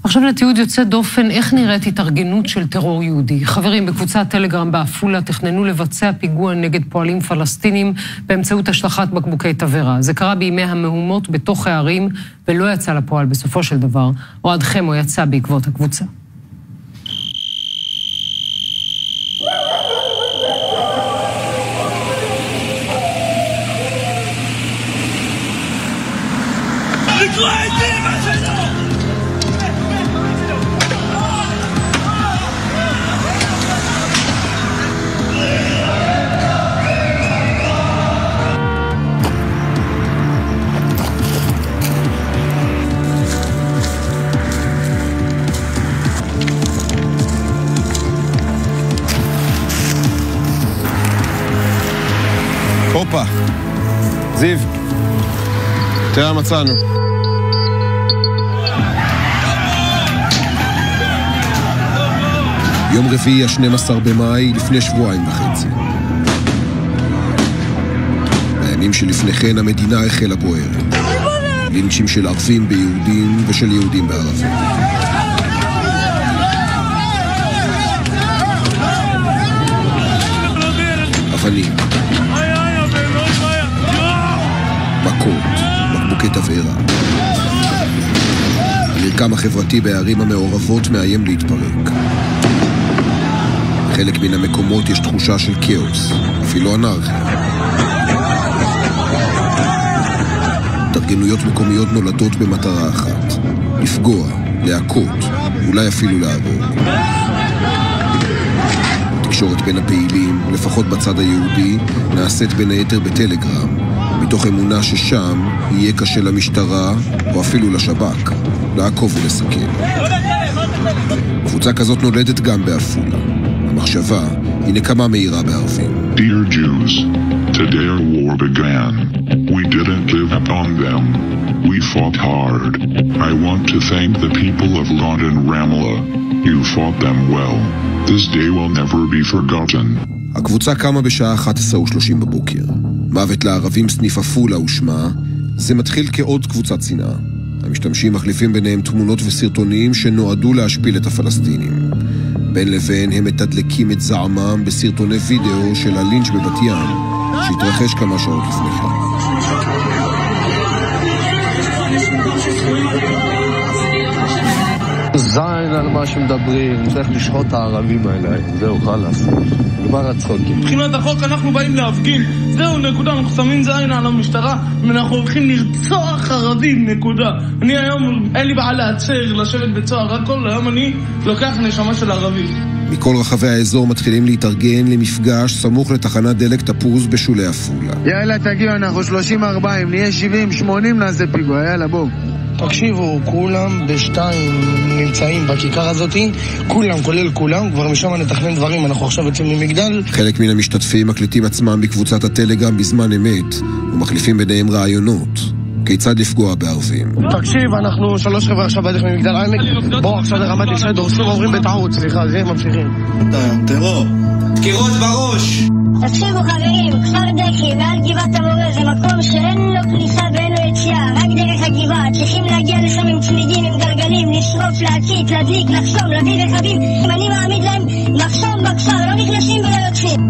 עכשיו לתיעוד יוצא דופן איך נראית התארגנות של טרור יהודי. חברים בקבוצת טלגרם בעפולה תכננו לבצע פיגוע נגד פועלים פלסטינים באמצעות השלכת בקבוקי תבערה. זה קרה בימי המהומות בתוך הערים ולא יצא לפועל בסופו של דבר. אוהד חמו יצא בעקבות הקבוצה. הופה, זיו, תראה מצאנו. יום רביעי ה-12 במאי לפני שבועיים וחצי. בימים שלפני כן המדינה החלה בוערת. לינצ'ים של ערבים ביהודים ושל יהודים בערבים. אבנים. מכות, בקבוקי תבערה. המרקם החברתי בערים המעורבות מאיים להתפרק. בחלק מן המקומות יש תחושה של כאוס, אפילו אנרכיה. התארגנויות מקומיות נולדות במטרה אחת, לפגוע, להכות, אולי אפילו להרוג. התקשורת בין הפעילים, לפחות בצד היהודי, נעשית בין היתר בטלגרם, מתוך אמונה ששם יהיה קשה למשטרה או אפילו לשב"כ לעקוב ולסכל. קבוצה כזאת נולדת גם בעפולה. המחשבה היא נקמה מהירה בערבים. Dear Jews, today our war began. We didn't give up on them. We fought hard. I want to thank the people of Lod and Ramallah. You fought them well. This day will never be forgotten. הקבוצה קמה בשעה 11:30 בבוקר. מוות לערבים סניף עפולה ושמה. זה מתחיל כעוד קבוצת שנאה. המשתמשים מחליפים ביניהם תמונות וסרטונים שנועדו להשפיל את הפלסטינים. בין לבין הם מתדלקים את זעמם בסרטוני וידאו של הלינץ' בבת ים, שהתרחש כמה שעות לפני כן. זין על מה שמדברים, צריך לשחוט את הערבים האלה, זהו, חלאס. נגמר הצחוקים. מבחינת החוק אנחנו באים להפגין, זהו, נקודה, אנחנו שמים זין על המשטרה, ואנחנו הולכים לרצוח ערבים, נקודה. אני היום, אין לי בעיה לעצר, לשבת בצוהר, הכל, היום אני לוקח נשמה של ערבים. מכל רחבי האזור מתחילים להתארגן למפגש סמוך לתחנת דלק תפוז בשולי עפולה. יאללה, תגיעו, אנחנו 30-40, נהיה 70-80 נעשה פיגוע, יאללה, בואו. תקשיבו, כולם בשתיים נמצאים בכיכר הזאת, כולם, כולל כולם, כבר משם נתכנן דברים, אנחנו עכשיו יוצאים ממגדל. חלק מן המשתתפים מקליטים עצמם בקבוצת הטלגרם בזמן אמת, ומחליפים ביניהם רעיונות. כיצד לפגוע בערבים? תקשיב, אנחנו 3 חבר'ה עכשיו בדרך ממגדל העמק, בואו עכשיו לרמת ישראל, דורסים עוברים בטעות, סליחה, זה ממשיכים. טרור, דקירות בראש. תקשיבו חברים, כפר דקי, מעל גבעת המורה, זה מקום שאין לו כניסה ואין לו יציאה, רק דרך הגבעה, צריכים להגיע לשם עם צמידים, עם גלגלים, לשרוף, להצית, להדליק, לחסום, להביא רכבים, אם אני מעמיד להם לחסום בכפר, לא נכנסים ולא יוצאים.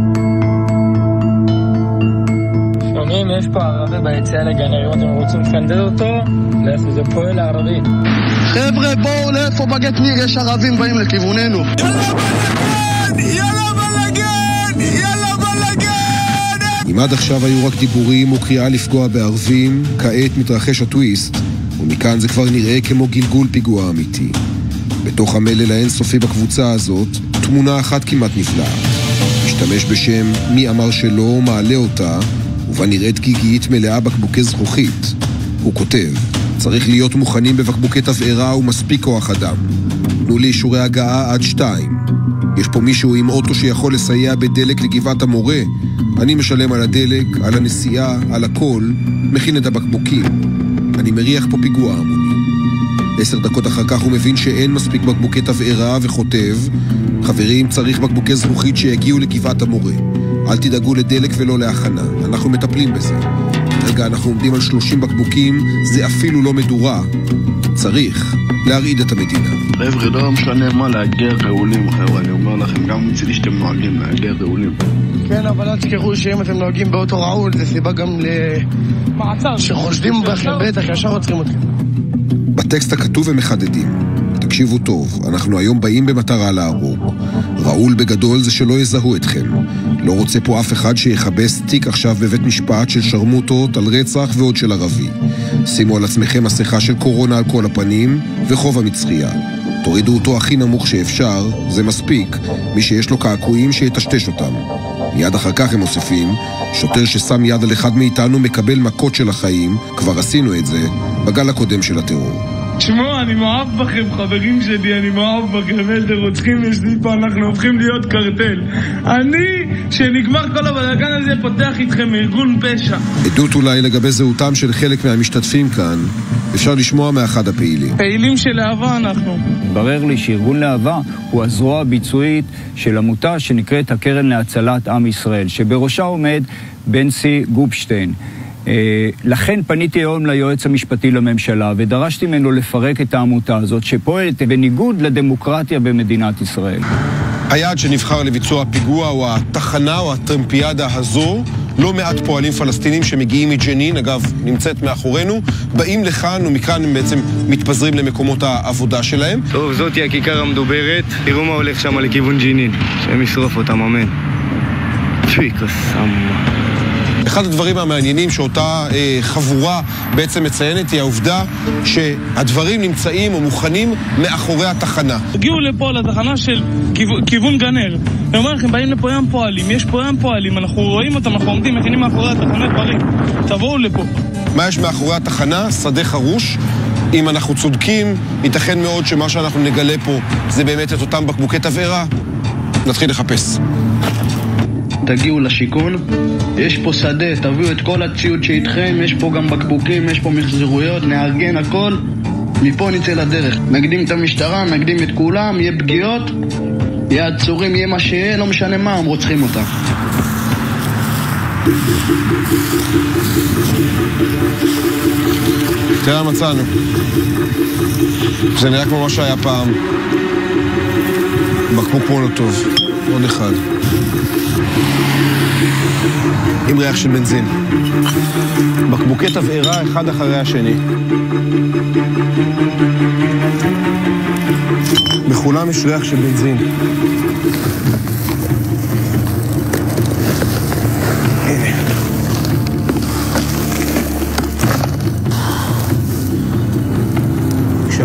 שומעים, יש פה ערבי ביציאה לגנר, אם אתם רוצים לפנדל אותו, לאיפה זה פועל הערבי. חבר'ה, בואו לאיפה בגט ניר, יש ערבים באים לכיווננו. יאללה בלגן, יאללה בלגן. אם עד עכשיו היו רק דיבורים וקריאה לפגוע בערבים, כעת מתרחש הטוויסט, ומכאן זה כבר נראה כמו גלגול פיגוע אמיתי. בתוך המלל האינסופי בקבוצה הזאת, תמונה אחת כמעט נפלאה. משתמש בשם מי אמר שלא, מעלה אותה, ובה נראית גיגית מלאה בקבוקי זכוכית. הוא כותב, צריך להיות מוכנים בבקבוקי תבערה ומספיק כוח אדם. תנו לי אישורי הגעה עד 2. יש פה מישהו עם אוטו שיכול לסייע בדלק לגבעת המורה. אני משלם על הדלק, על הנסיעה, על הכל, מכין את הבקבוקים. אני מריח פה פיגוע המוני. 10 דקות אחר כך הוא מבין שאין מספיק בקבוקי תבערה וכותב, חברים, צריך בקבוקי זכוכית שיגיעו לגבעת המורה. אל תדאגו לדלק ולא להכנה, אנחנו מטפלים בזה. כרגע אנחנו עומדים על 30 בקבוקים, זה אפילו לא מדורה. צריך להרעיד את המדינה. חבר'ה, לא משנה מה, להגיע רעולים, חבר'ה, אני אומר לכם, גם מצידי שאתם נוהגים להגיע רעולים. כן, אבל אל תזכרו שאם אתם נוהגים באוטו רעול, זה סיבה גם למעצר, שחושדים בכם, בטח, ישר עוצרים אתכם. בטקסט הכתוב הם מחדדים. תקשיבו טוב, אנחנו היום באים במטרה להרוג. רעול בגדול זה שלא יזהו אתכם. לא רוצה פה אף אחד שיחבס תיק עכשיו בבית משפט של שרמוטות על רצח ועוד של ערבי. שימו על עצמכם מסכה של קורונה על כל הפנים וחובה מצחייה. תורידו אותו הכי נמוך שאפשר, זה מספיק. מי שיש לו קעקועים שיטשטש אותם. מיד אחר כך הם מוסיפים, שוטר ששם יד על אחד מאיתנו מקבל מכות של החיים, כבר עשינו את זה, בגל הקודם של הטרור. תשמעו, אני מאוהב בכם, חברים שלי, אני מאוהב בכם, איזה רוצחים יש לי פה, אנחנו הופכים להיות קרטל. אני, שנגמר כל הבלגן הזה, פותח איתכם ארגון פשע. עדות אולי לגבי זהותם של חלק מהמשתתפים כאן, אפשר לשמוע מאחד הפעילים. פעילים של להבה אנחנו. ברר לי שארגון להבה הוא הזרוע הביצועית של עמותה שנקראת הקרן להצלת עם ישראל, שבראשה עומד בנצי גופשטיין. לכן פניתי היום ליועץ המשפטי לממשלה ודרשתי ממנו לפרק את העמותה הזאת שפועלת בניגוד לדמוקרטיה במדינת ישראל. היעד שנבחר לביצוע פיגוע או התחנה או הטרמפיאדה הזו, לא מעט פועלים פלסטינים שמגיעים מג'נין, אגב נמצאת מאחורינו, באים לכאן ומכאן הם בעצם מתפזרים למקומות העבודה שלהם. טוב, זאת היא הכיכר המדוברת, תראו מה הולך שם לכיוון ג'נין, שהם ישרוף אותם, אמן. תשוי קסאמה. אחד הדברים המעניינים שאותה חבורה בעצם מציינת היא העובדה שהדברים נמצאים או מוכנים מאחורי התחנה. הגיעו לפה לתחנה של כיוון גנר. אני אומר לכם, באים לפה ים פועלים, יש פה ים פועלים, אנחנו רואים אותם, אנחנו עומדים, מכינים מאחורי התחנה דברים. תבואו לפה. מה יש מאחורי התחנה? שדה חרוש. אם אנחנו צודקים, ייתכן מאוד שמה שאנחנו נגלה פה זה באמת את אותם בקבוקי תבערה. נתחיל לחפש. תגיעו לשיקון, יש פה שדה, תביאו את כל הציוד שאיתכם, יש פה גם בקבוקים, יש פה מחזירויות, נארגן הכל, מפה נצא לדרך. נקדים את המשטרה, נקדים את כולם, יהיה פגיעות, יהיה עצורים, יהיה מה שיהיה, לא משנה מה, הם רוצחים אותם. תראה מצאנו. זה נראה כמו מה שהיה פעם. בקבוק מולוטוב, עוד אחד. עם ריח של בנזין. בקבוקי תבערה אחד אחרי השני. בכולם יש ריח של בנזין. הנה. בבקשה.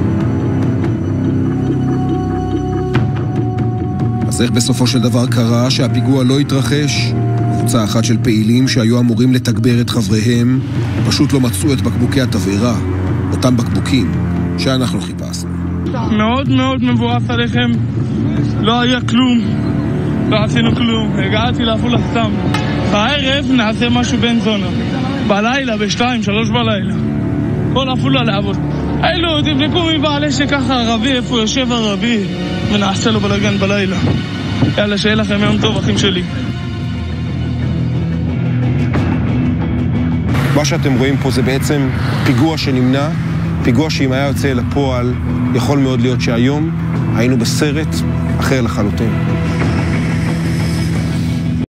אז איך בסופו של דבר קרה שהפיגוע לא התרחש? קבוצה אחת של פעילים שהיו אמורים לתגבר את חבריהם פשוט לא מצאו את בקבוקי התבערה, אותם בקבוקים שאנחנו חיפשנו. מאוד מאוד מבואס עליכם, לא היה כלום, לא עשינו כלום, הגעתי לעפולה סתם. בערב נעשה משהו בין זונה, בלילה, ב2, 3 בלילה, כל עפולה לעבוד. אלו, תבדקו מי בעלה שככה ערבי, איפה יושב ערבי, ונעשה לו בלגן בלילה. יאללה, שיהיה לכם יום טוב, אחים שלי. מה שאתם רואים פה זה בעצם פיגוע שנמנע, פיגוע שאם היה יוצא אל הפועל, יכול מאוד להיות שהיום היינו בסרט אחר לחלוטין.